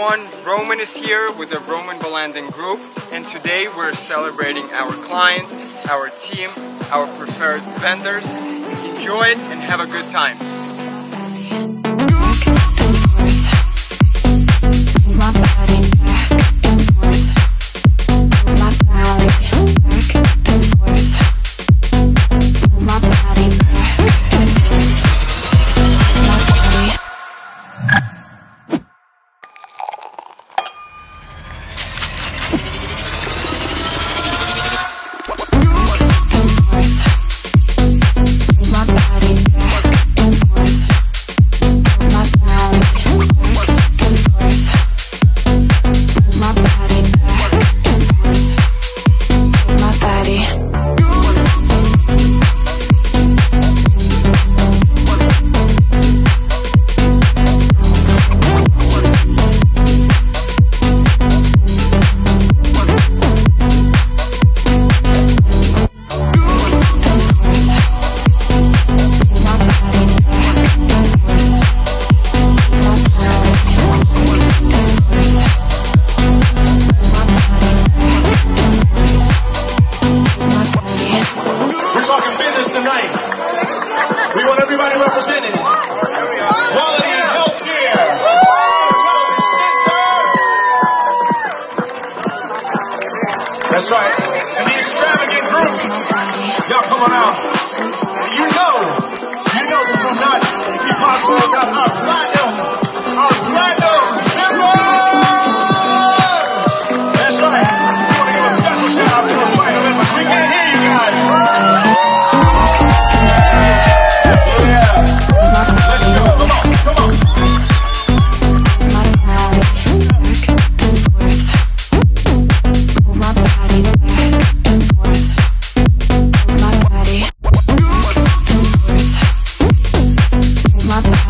everyone, Roman is here with the Roman Volanding Group, and today we're celebrating our clients, our team, our preferred vendors. Enjoy it and have a good time. Tonight, we want everybody represented. Quality and healthcare. That's right. And the extravagant group. Y'all come on out. You know this will not be possible without our platinum members. That's right. We want to give a special shout out to the platinum members. We can't hear you guys. My